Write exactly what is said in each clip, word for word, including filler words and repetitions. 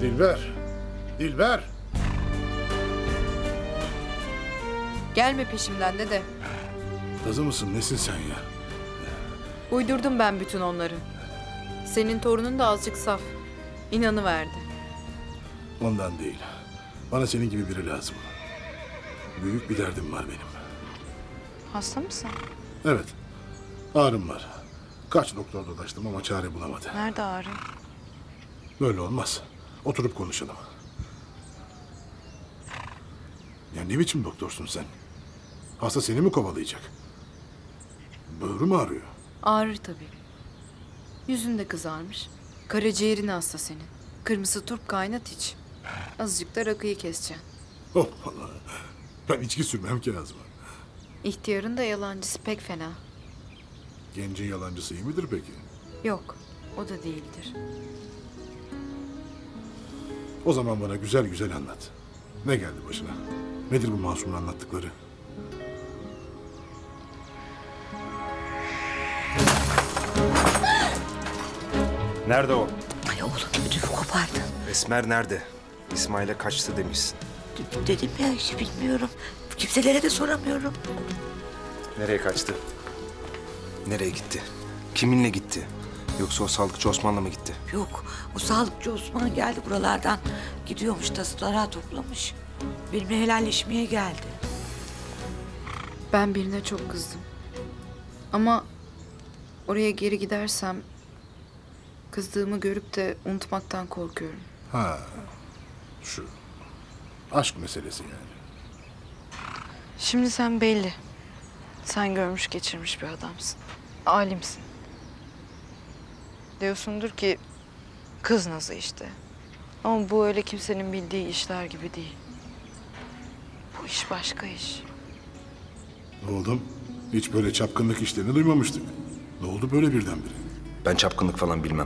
Dilber. Dilber. Gelme peşimden dede. Kızı mısın? Nesin sen ya? Uydurdum ben bütün onları. Senin torunun da azıcık saf. İnanıverdi. Ondan değil. Bana senin gibi biri lazım. Büyük bir derdim var benim. Hasta mısın? Evet. Ağrım var. Kaç doktor dolaştım ama çare bulamadı. Nerede ağrı? Böyle olmaz. Oturup konuşalım. Ya ne biçim doktorsun sen? Hasta seni mi kovalayacak? Böğrü mü ağrıyor? Ağrır tabii. Yüzün de kızarmış. Karaciğerin hasta senin. Kırmızı turp kaynat iç. Azıcık da rakıyı keseceksin. Hoppala. Ben içki sürmem ki ağzıma. İhtiyarın da yalancısı pek fena. Gencin yalancısı iyi midir peki? Yok, o da değildir. O zaman bana güzel güzel anlat. Ne geldi başına? Nedir bu Masumun anlattıkları? Nerede o? Ay oğlum ödümü kopardın. Esmer nerede? İsmail'e kaçtı demişsin. D- dedim ya hiç bilmiyorum. Kimselere de soramıyorum. Nereye kaçtı? Nereye gitti? Kiminle gitti? Yoksa o sağlıkçı Osman'la mı gitti? Yok o sağlıkçı Osman geldi buralardan. Gidiyormuş taslara toplamış. Benimle helalleşmeye geldi. Ben birine çok kızdım. Ama oraya geri gidersem kızdığımı görüp de unutmaktan korkuyorum. Ha, şu aşk meselesi yani. Şimdi sen belli. Sen görmüş geçirmiş bir adamsın. Alimsin. Diyorsundur ki kız nazı işte. Ama bu öyle kimsenin bildiği işler gibi değil. Bu iş başka iş. Oğlum, hiç böyle çapkınlık işlerini duymamıştık. Ne oldu böyle birdenbire? Ben çapkınlık falan bilmem.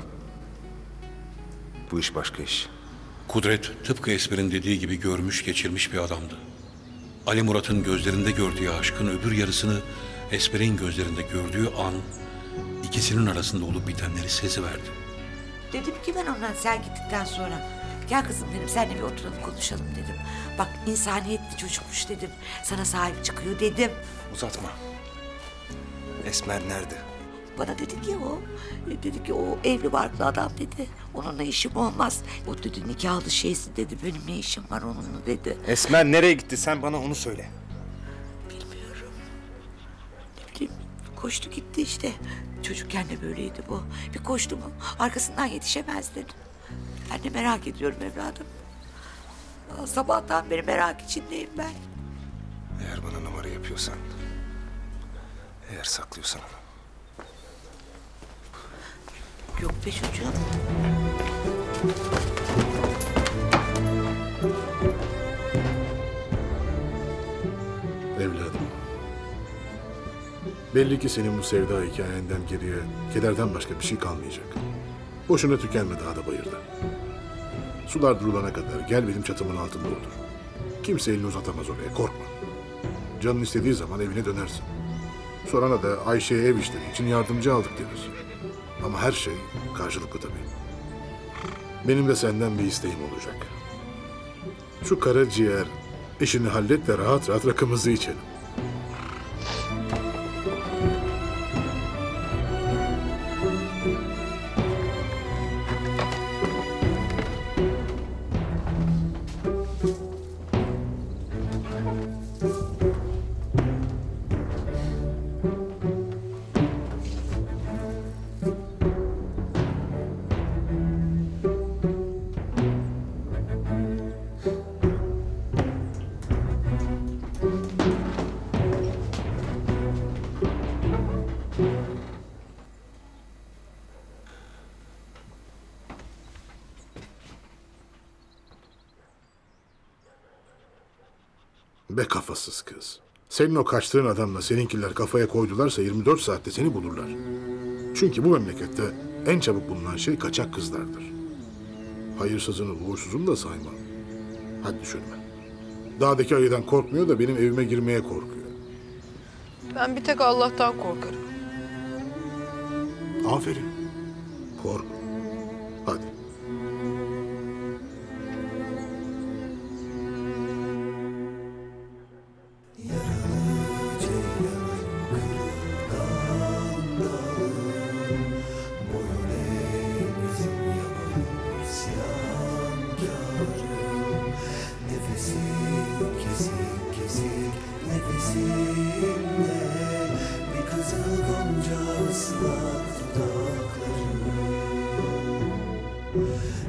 Bu iş başka iş. Kudret tıpkı Esmer'in dediği gibi görmüş geçirmiş bir adamdı. Ali Murat'ın gözlerinde gördüğü aşkın öbür yarısını Esmer'in gözlerinde gördüğü an ikisinin arasında olup bitenleri seziverdi. Dedim ki ben ondan sen gittikten sonra. Gel kızım dedim seninle bir oturalım konuşalım dedim. Bak insaniyetli çocukmuş dedim. Sana sahip çıkıyor dedim. Uzatma. Esmer nerede? Bana dedi ki o, dedi ki o evli barklı adam dedi. Onunla işim olmaz. O dedi nikahlı şeysi dedi. Benim ne işim var onunla dedi. Esmer nereye gitti? Sen bana onu söyle. Bilmiyorum. Ne bileyim koştu gitti işte. Çocukken de böyleydi bu. Bir koştu mu arkasından yetişemezdin. Ben de merak ediyorum evladım. Aa, sabahtan beri merak içindeyim ben. Eğer bana numara yapıyorsan, eğer saklıyorsan onu. Yok be çocuğum. Evladım. Belli ki senin bu sevda hikayenden geriye kederden başka bir şey kalmayacak. Boşuna tükenme dağda bayırda. Sular durulana kadar gel benim çatımın altında otur. Kimse elini uzatamaz oraya, korkma. Canın istediği zaman evine dönersin. Sonra da Ayşe'ye ev işleri için yardımcı aldık deriz. Ama her şey karşılıklı tabii. Benim de senden bir isteğim olacak. Şu karaciğer işini hallet de rahat rahat rakımızı içelim. Be kafasız kız. Senin o kaçtığın adamla seninkiler kafaya koydularsa yirmi dört saatte seni bulurlar. Çünkü bu memlekette en çabuk bulunan şey kaçak kızlardır. Hayırsızını, uğursuzunu da saymam. Hadi düşünme. Dağdaki ayıdan korkmuyor da benim evime girmeye korkuyor. Ben bir tek Allah'tan korkarım. Aferin. Kork. Hadi.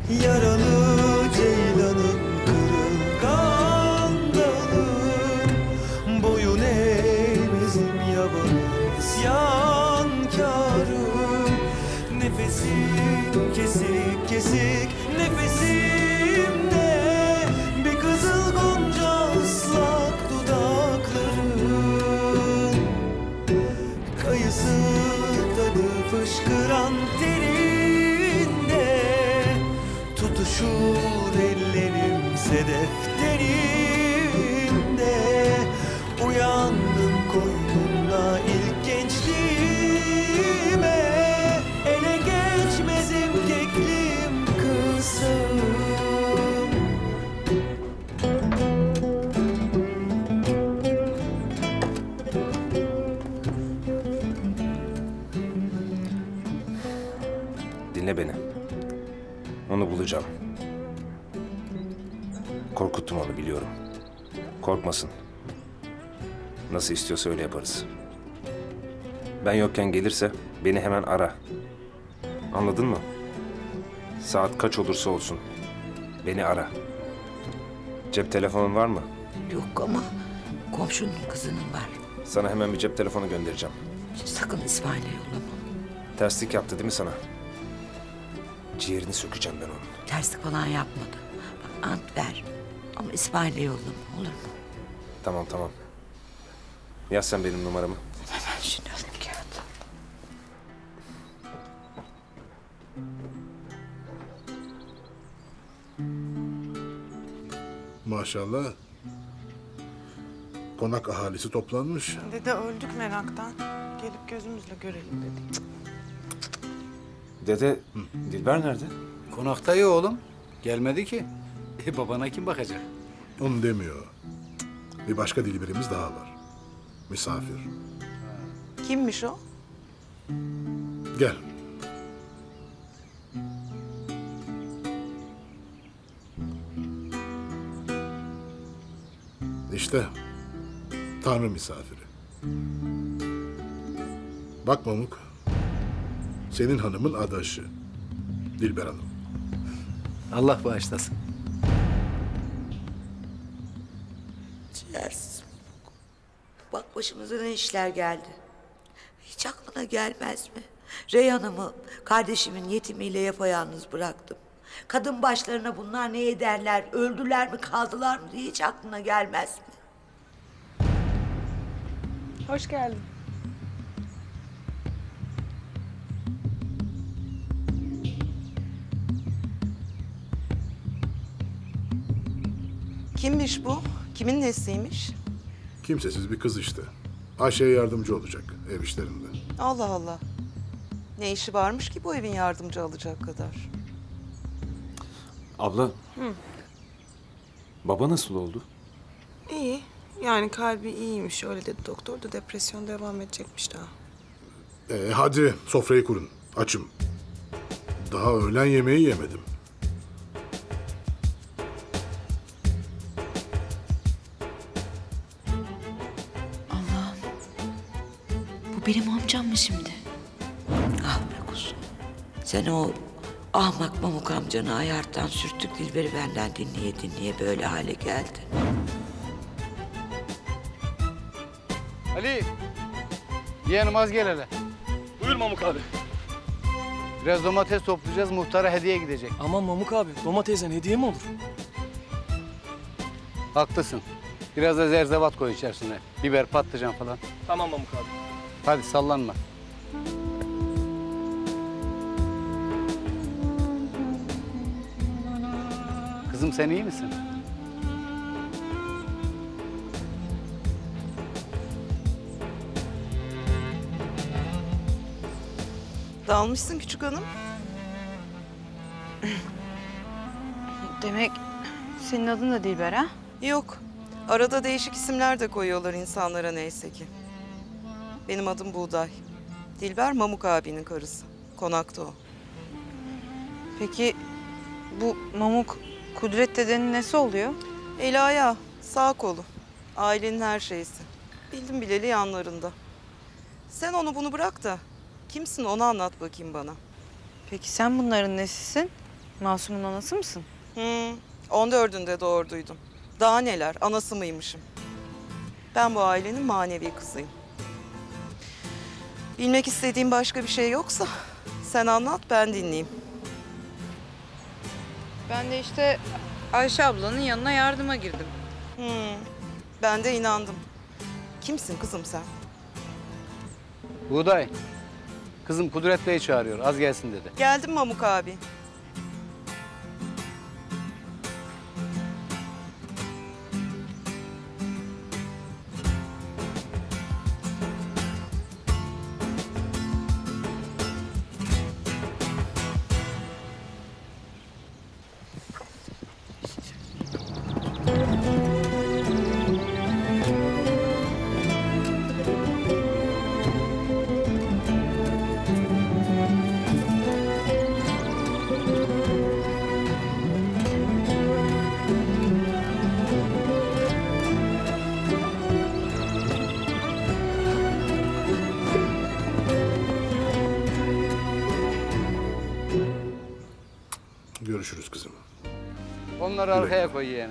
Yaralı ceylanım, kırılgan dalım, boyun eğmezim yabanım, isyankarım. Nefesim kesik kesik nefesimde, bir kızıl gonca ıslak dudakların, kayısı tadı fışkıran terinde, tutuşur ellerim sedef derinde. Uyandım koynumda ilk gençliğime, ele geçmezim keklim kızım. Dinle beni. Onu bulacağım. Korkuttum onu, biliyorum. Korkmasın. Nasıl istiyorsa öyle yaparız. Ben yokken gelirse beni hemen ara. Anladın mı? Saat kaç olursa olsun beni ara. Cep telefonun var mı? Yok ama komşunun kızının var. Sana hemen bir cep telefonu göndereceğim. Sakın İsmail'e yollama. Terslik yaptı değil mi sana? Ciğerini sökeceğim ben onun. Terslik falan yapmadı. Bak ant ver. Ama İsmail'e yollama, olur mu? Tamam tamam. Yaz sen benim numaramı. Hemen şimdi alayım kağıdı. Maşallah. Konak ahalisi toplanmış. Dede öldük meraktan. Gelip gözümüzle görelim dedik. Dede, Dilber nerede? Konakta ya oğlum. Gelmedi ki. E, babana kim bakacak? Onu demiyor. Bir başka Dilberimiz daha var. Misafir. Kimmiş o? Gel. İşte Tanrı misafiri. Bak Mamuk, senin hanımın adaşı Dilber Hanım. Allah bağışlasın. Ciğersiz. Bak başımıza ne işler geldi. Hiç aklına gelmez mi? Reyhan'ımı kardeşimin yetimiyle yapayalnız bıraktım. Kadın başlarına bunlar ne ederler, öldüler mi kaldılar mı diye hiç aklına gelmez mi? Hoş geldin. Kimmiş bu? Kimin nesiymiş? Kimsesiz bir kız işte. Ayşe'ye yardımcı olacak ev işlerinde. Allah Allah. Ne işi varmış ki bu evin yardımcı alacak kadar? Abla. Baba nasıl oldu? İyi. Yani kalbi iyiymiş. Öyle dedi doktor da depresyon devam edecekmiş daha. Ee, hadi sofrayı kurun. Açım. Daha öğlen yemeği yemedim. Allah'ım. Bu benim amcam mı şimdi? Ah be kuzum. Sen o ahmak Mamuk amcanı ayarttan sürttük Dilber'i benden dinleye dinleye böyle hale geldin. Ali. Yeğenim az gel hele. Buyur Mamuk abi. Biraz domates toplayacağız. Muhtara hediye gidecek. Aman Mamuk abi, domatesten hediye mi olur? Haklısın. Biraz da zerzevat koy içerisine. Biber, patlıcan falan. Tamam Mamuk abi. Hadi sallanma. Kızım sen iyi misin? Dalmışsın küçük hanım. Demek senin adın da Dilber ha? Yok. Arada değişik isimler de koyuyorlar insanlara neyse ki. Benim adım Buğday. Dilber Mamuk abinin karısı. Konakta o. Peki bu Mamuk Kudret dedenin nesi oluyor? Eli ayağı, sağ kolu. Ailenin her şeysi. Bildim bileli yanlarında. Sen onu bunu bırak da kimsin onu anlat bakayım bana. Peki sen bunların nesisin? Masum'un anası mısın? Hı, on dördünde doğurduydum. Daha neler, anası mıymışım. Ben bu ailenin manevi kızıyım. Bilmek istediğin başka bir şey yoksa sen anlat, ben dinleyeyim. Ben de işte Ayşe ablanın yanına yardıma girdim. Hı, ben de inandım. Kimsin kızım sen? Buğday. Kızım Kudret Bey çağırıyor. Az gelsin dedi. Geldim Mamuk abi. Görüşürüz kızım. Onları arkaya koy yeğenim.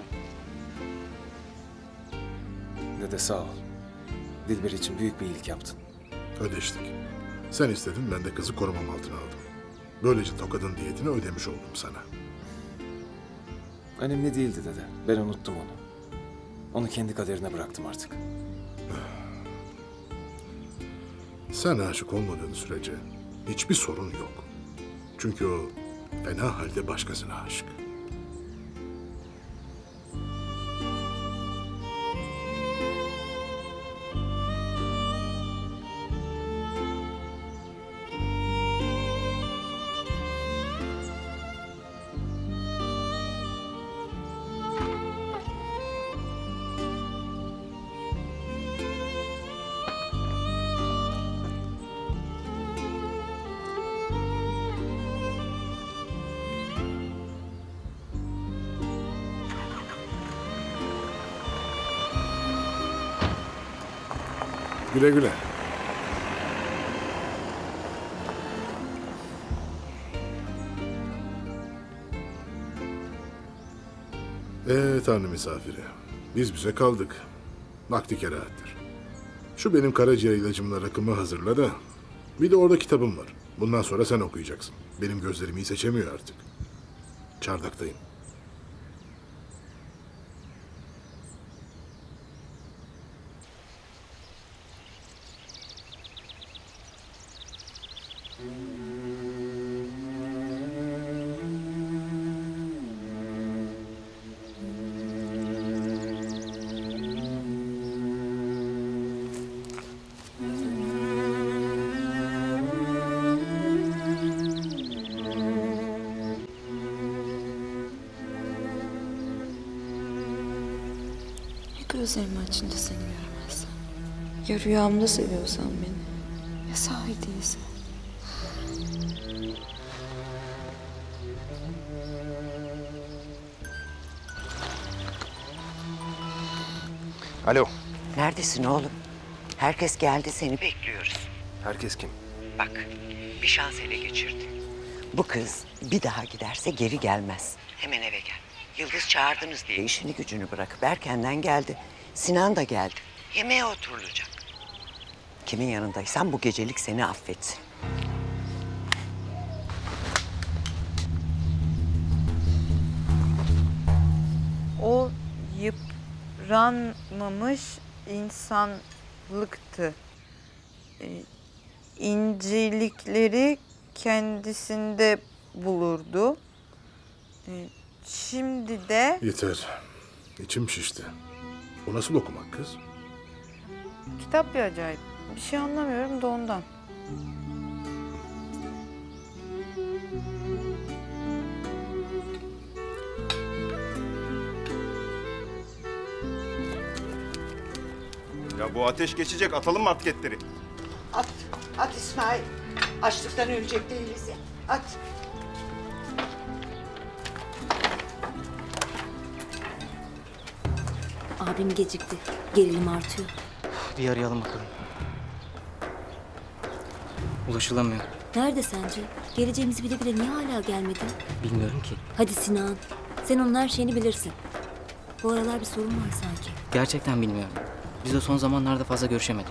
Dede sağ ol. Dilber için büyük bir iyilik yaptın. Ödeştik. Sen istedin, ben de kızı korumam altına aldım. Böylece tokadın diyetini ödemiş oldum sana. Önemli değildi dede. Ben unuttum onu. Onu kendi kaderine bıraktım artık. Sen aşık olmadığın sürece hiçbir sorun yok. Çünkü o fena halde başkasına aşık. Güle güle. Ee Tanrı misafiri. Biz bize kaldık. Vakti kerahattir. Şu benim karaciğer ilacımla rakımı hazırla da. Bir de orada kitabım var. Bundan sonra sen okuyacaksın. Benim gözlerim iyi seçemiyor artık. Çardaktayım. Gözlerimi açınca seni göremezsem. Ya rüyamda seviyorsan beni, ya sahi değilse. Alo. Neredesin oğlum? Herkes geldi, seni bekliyoruz. Herkes kim? Bak, bir şans ele geçirdin. Bu kız bir daha giderse geri gelmez. Hemen eve gel. Yıldız çağırdınız diye işini gücünü bırakıp erkenden geldi. Sinan da geldi. Yemeğe oturulacak. Kimin yanındaysan bu gecelik seni affetsin. O yıpranmamış insanlıktı. Ee, incelikleri kendisinde bulurdu. Ee, şimdi de... Yeter. İçim şişti. O nasıl okumak kız? Kitap bir acayip. Bir şey anlamıyorum da ondan. Ya bu ateş geçecek. Atalım mı artık etleri? At, at İsmail. Açlıktan ölecek değiliz ya. At. Abim gecikti. Gerilim artıyor. Bir arayalım bakalım. Ulaşılamıyor. Nerede sence? Geleceğimizi bile bile niye hala gelmedi? Bilmiyorum ki. Hadi Sinan. Sen onun her şeyini bilirsin. Bu aralar bir sorun var sanki. Gerçekten bilmiyorum. Biz de son zamanlarda fazla görüşemedik.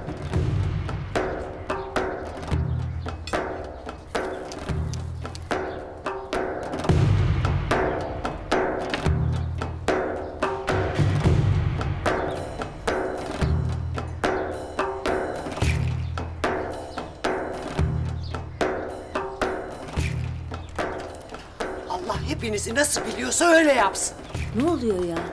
Allah hepinizi nasıl biliyorsa öyle yapsın. Ne oluyor ya?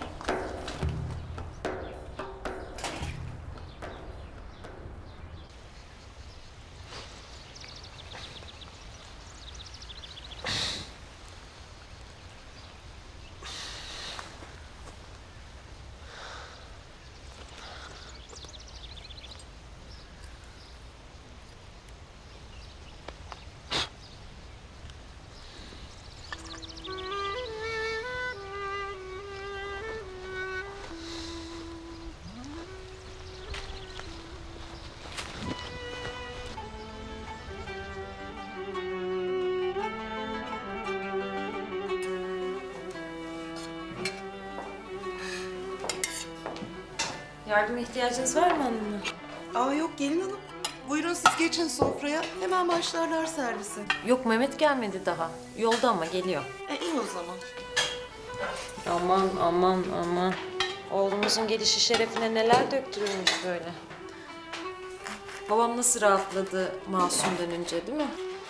Yardıma ihtiyacınız var mı hanımlar? Aa yok gelin hanım. Buyurun siz geçin sofraya. Hemen başlarlar servise. Yok Mehmet gelmedi daha. Yolda ama geliyor. E iyi o zaman. Aman aman aman. Oğlumuzun gelişi şerefine neler döktürülmüş böyle. Babam nasıl rahatladı Masum dönünce değil mi?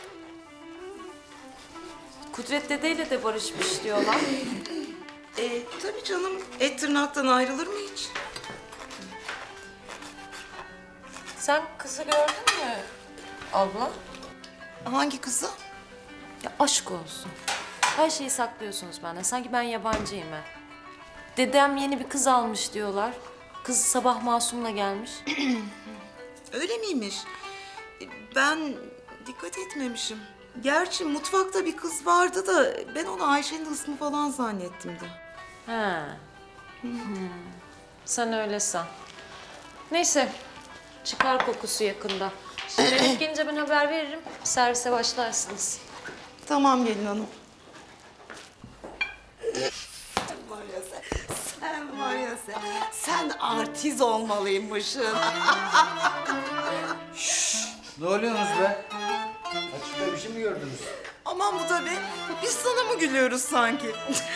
Kudret dedeyle de barışmış diyorlar. E tabii canım. Et tırnaktan ayrılır mı hiç? Sen kızı gördün mü abla? Hangi kızı? Ya aşk olsun. Her şeyi saklıyorsunuz benden. Sanki ben yabancıyım ha. Dedem yeni bir kız almış diyorlar. Kız sabah Masum'la gelmiş. Öyle miymiş? E, Ben dikkat etmemişim. Gerçi mutfakta bir kız vardı da ben onu Ayşe'nin ismi falan zannettim de. Ha. Hmm. Sen öyle san. Neyse. Çıkar kokusu yakında. Şimdi Mehmet gelince ben haber veririm. Servise başlarsınız. Tamam gelin hanım. Var ya sen, sen var ya sen, sen artiz olmalıymışsın. Ne oluyorsunuz be? Açıkta bir şey mi gördünüz? Aman bu da be. Biz sana mı gülüyoruz sanki?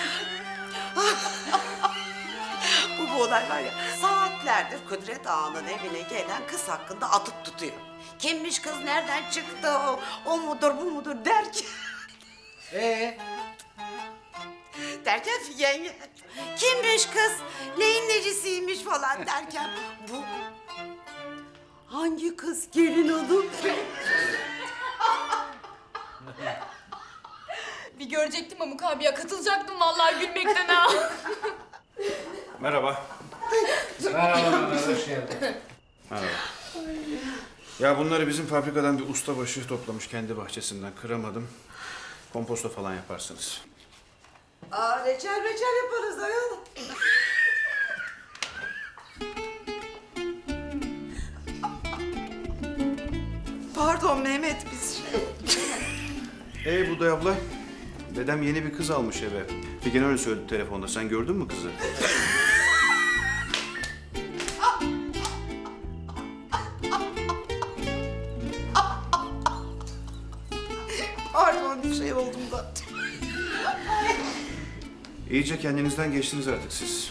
Bu, bu olay var ya, saatlerdir Kudret Ağa'nın evine gelen kız hakkında atıp tutuyor. Kimmiş kız, nereden çıktı, o, o mudur, bu mudur derken... Ee? Derken yenge, kimmiş kız, neyin necisiymiş falan derken... Bu hangi kız gelin hanım? Bir görecektim Pamuk abiye katılacaktım vallahi gülmekten ha. Merhaba. Merhaba, hoş geldin. Merhaba. Ya bunları bizim fabrikadan bir ustabaşı toplamış kendi bahçesinden. Kıramadım. Komposto falan yaparsınız. Aa, reçel reçel yaparız ayol. Pardon Mehmet biz şey... Ee Buday abla, dedem yeni bir kız almış eve. Figen öyle söyledi telefonda. Sen gördün mü kızı? Pardon bir şey oldum da. İyice kendinizden geçtiniz artık siz.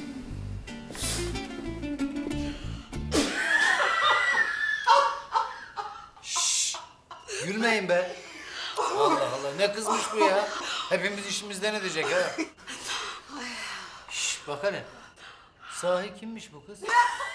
Gülmeyin be. Allah Allah, ne kızmış bu ya? Hepimiz işimizden edecek ha. Şşş, bak hele. Sahi kimmiş bu kız?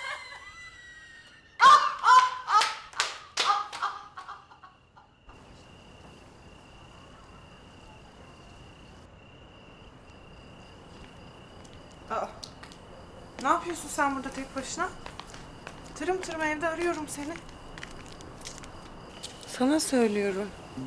Aa, ne yapıyorsun sen burada tek başına? Tırım tırım evde arıyorum seni. Sana söylüyorum.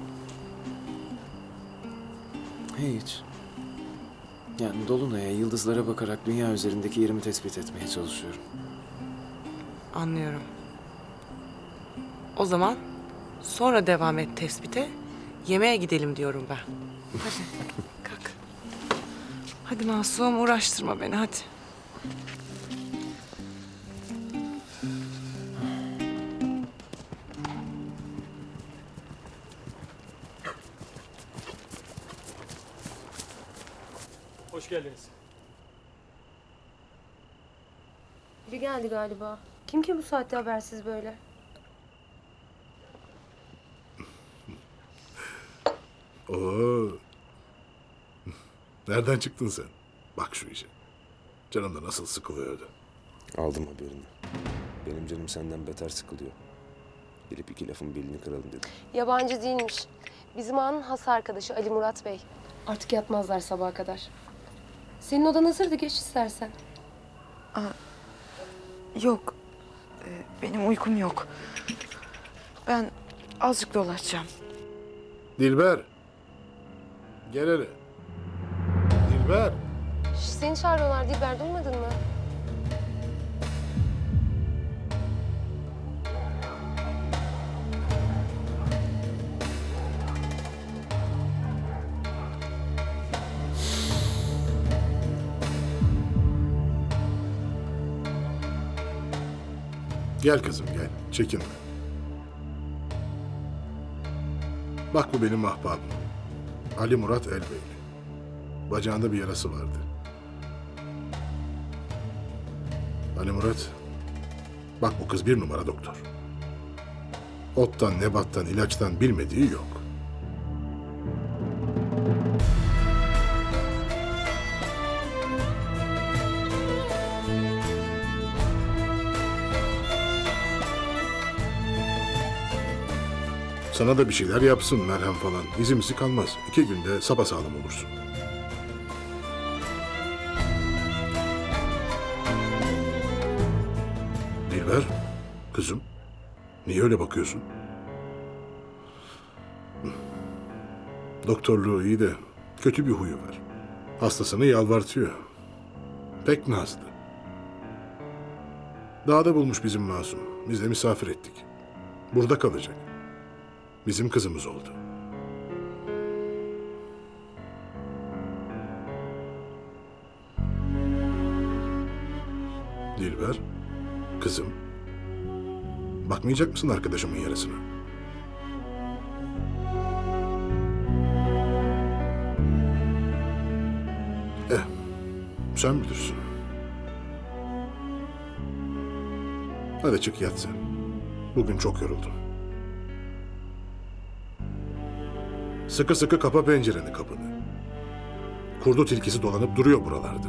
Hiç. Yani Dolunay'a, yıldızlara bakarak dünya üzerindeki yerimi tespit etmeye çalışıyorum. Anlıyorum. O zaman Sonra devam et tespite. Yemeğe gidelim diyorum ben. Hadi kalk. Hadi Masum uğraştırma beni hadi. Hoş geldiniz. Biri geldi galiba. Kim ki bu saatte habersiz böyle? Oo. Nereden çıktın sen? Bak şu işe. Canım da nasıl sıkılıyordu. Aldım haberini. Benim canım senden beter sıkılıyor. Gelip iki lafın belini kıralım dedim. Yabancı değilmiş. Bizim ağanın has arkadaşı Ali Murat Bey. Artık yatmazlar sabaha kadar. Senin odan hazırdı, geç istersen. Aa, yok. Ee, benim uykum yok. Ben azıcık dolaşacağım. Dilber. Gel hele. Dilber. Şş, seni çağırıyorlar Dilber, duymadın mı? Gel kızım gel. Çekinme. Bak bu benim ahbabım. Ali Murat Elbeyli. Bacağında bir yarası vardı. Ali Murat, bak bu kız bir numara doktor. Ottan, nebattan, ilaçtan bilmediği yok. Sana da bir şeyler yapsın, merhem falan. İzimizi kalmaz. İki günde sapasağlam olursun. Dilber, kızım. Niye öyle bakıyorsun? Doktorluğu iyi de kötü bir huyu var. Hastasını yalvartıyor. Pek nazlı. Dağda bulmuş bizim Masum. Biz de misafir ettik. Burada kalacak. Bizim kızımız oldu. Dilber, kızım. Bakmayacak mısın arkadaşımın yarasına? Eh, sen bilirsin. Hadi çık yat sen. Bugün çok yoruldun. Sıkı sıkı kapa pencereni, kapını. Kurdu tilkisi dolanıp duruyor buralarda.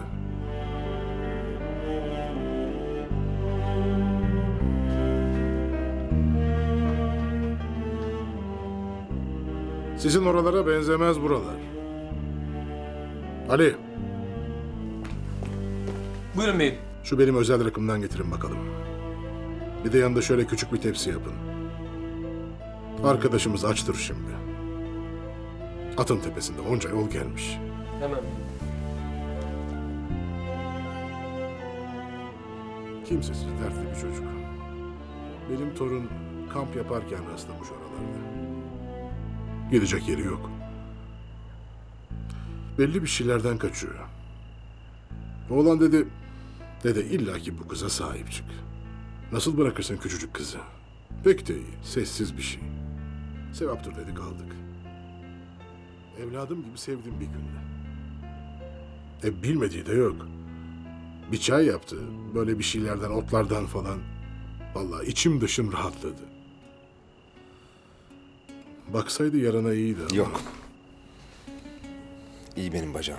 Sizin oralara benzemez buralar. Ali. Buyurun beyim. Şu benim özel rakımdan getirin bakalım. Bir de yanında şöyle küçük bir tepsi yapın. Arkadaşımız açtır şimdi. Atın tepesinde onca yol gelmiş. Hemen. Kimsesiz, dertli bir çocuk. Benim torun kamp yaparken rastlamış oralarda. Gidecek yeri yok. Belli bir şeylerden kaçıyor. Oğlan dedi, dede illaki bu kıza sahip çık. Nasıl bırakırsın küçücük kızı? Pek de iyi, sessiz bir şey. Sevaptır dedik, aldık. Evladım gibi sevdim bir günde. E bilmediği de yok. Bir çay yaptı, böyle bir şeylerden, otlardan falan. Vallahi içim dışım rahatladı. Baksaydı yarana iyiydi ama. Yok. İyi benim bacağım.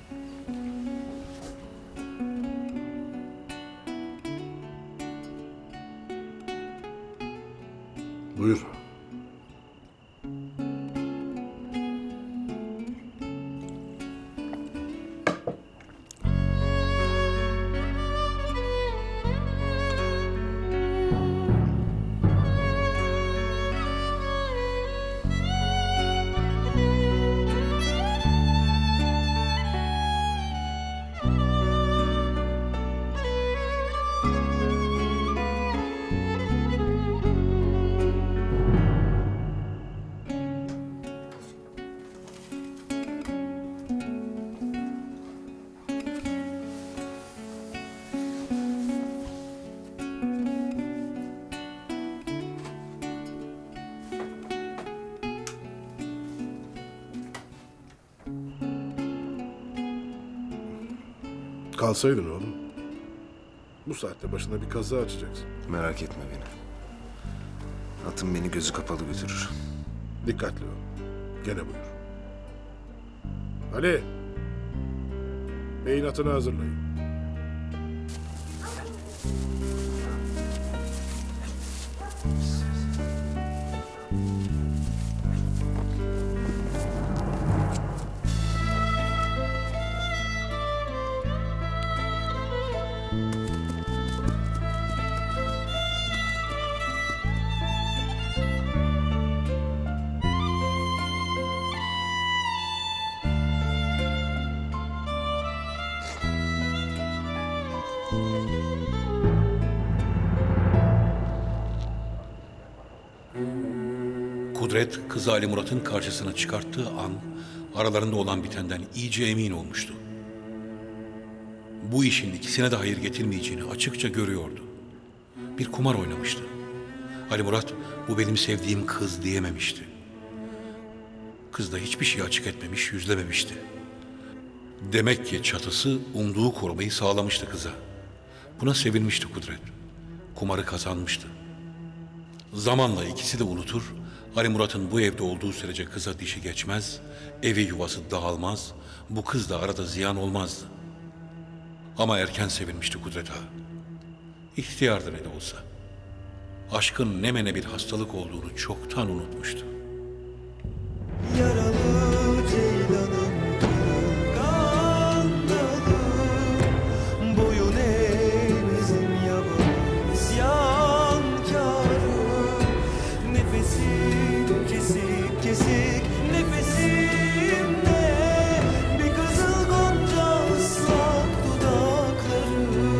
Buyur. Kalsaydın oğlum. Bu saatte başına bir kaza açacaksın. Merak etme beni. Atım beni gözü kapalı götürür. Dikkatli ol. Gene buyur. Ali. Beyin atını hazırlayın. Kudret, kızı Ali Murat'ın karşısına çıkarttığı an aralarında olan bitenden iyice emin olmuştu. Bu işin ikisine de hayır getirmeyeceğini açıkça görüyordu. Bir kumar oynamıştı. Ali Murat, bu benim sevdiğim kız diyememişti. Kız da hiçbir şey açık etmemiş, yüzlememişti. Demek ki çatısı umduğu korumayı sağlamıştı kıza. Buna sevinmişti Kudret. Kumarı kazanmıştı. Zamanla ikisi de unutur, Ali Murat'ın bu evde olduğu sürece kıza dişi geçmez, evi yuvası dağılmaz, bu kız da arada ziyan olmazdı. Ama erken sevinmişti Kudret Ağa. İhtiyardı ne de olsa. Aşkın ne mene bir hastalık olduğunu çoktan unutmuştu. Yaralı ceylanım kırılgan dalım, boyun eğmezim yaban isyankarım. Nefesim kesik kesik nefesimde, bir kızıl gonca ıslak dudaklarım.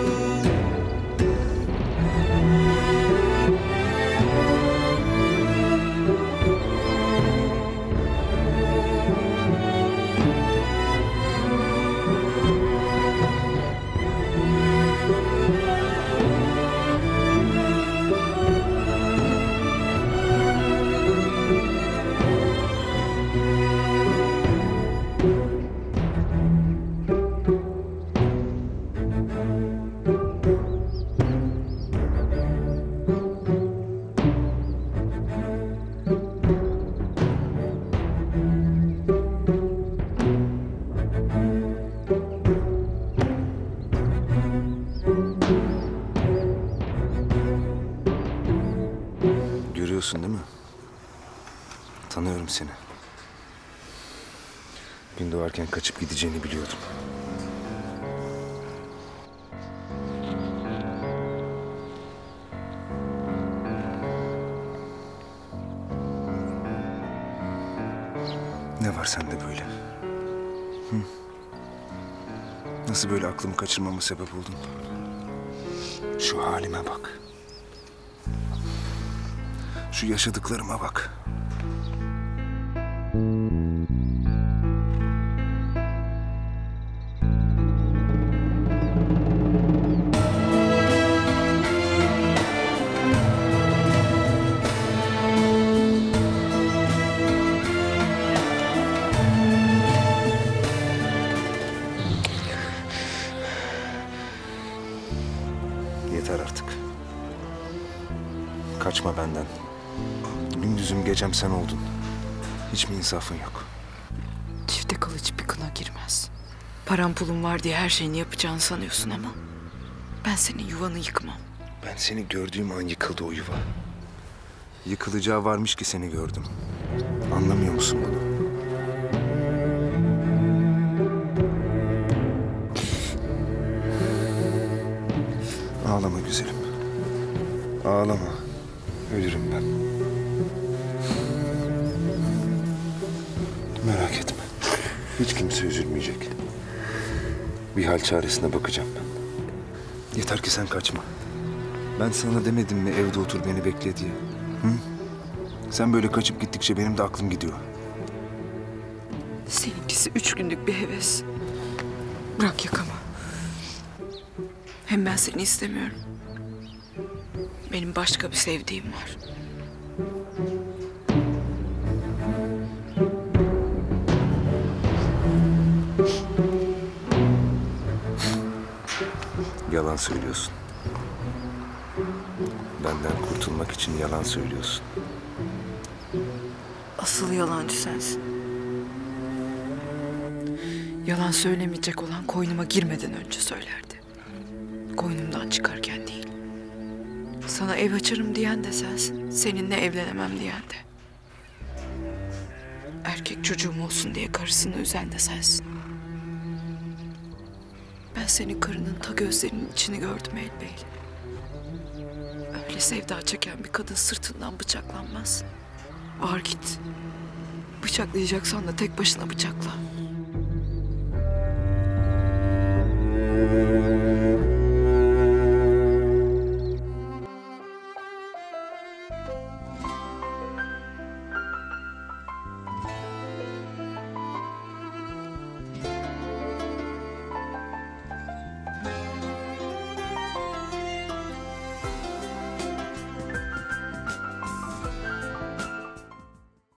Görüyorsun değil mi? Tanıyorum seni. Gün doğarken kaçıp gideceğini biliyordum. Ne var sende böyle? Hı? Nasıl böyle aklımı kaçırmama sebep oldun? Şu halime bak. Şu yaşadıklarıma bak. Yeter artık. Kaçma benden. Gündüzüm gecem sen oldun. Hiç mi insafın yok? Çifte kılıç bir kına girmez. Param pulum var diye her şeyini yapacağını sanıyorsun ama ben senin yuvanı yıkmam. Ben seni gördüğüm an yıkıldı o yuva. Yıkılacağı varmış ki seni gördüm. Anlamıyor musun bunu? Ağlama güzelim. Ağlama. Ölürüm ben. Merak etme. Hiç kimse üzülmeyecek. Bir hal çaresine bakacağım ben. Yeter ki sen kaçma. Ben sana demedim mi evde otur beni bekle diye? Hı? Sen böyle kaçıp gittikçe benim de aklım gidiyor. Seninkisi üç günlük bir heves. Bırak yakamı. Hem ben seni istemiyorum. Benim başka bir sevdiğim var. yalan söylüyorsun. Benden kurtulmak için yalan söylüyorsun. Asıl yalancı sensin. Yalan söylemeyecek olan koynuma girmeden önce söylerdi. Koynumdan çıkarken değil. Sana ev açarım diyen de sensin. Seninle evlenemem diyen de. Erkek çocuğum olsun diye karısını üzen de sensin. Ben senin karının ta gözlerinin içini gördüm elbette. Öyle sevda çeken bir kadın sırtından bıçaklanmaz. Var git. Bıçaklayacaksan da tek başına bıçakla.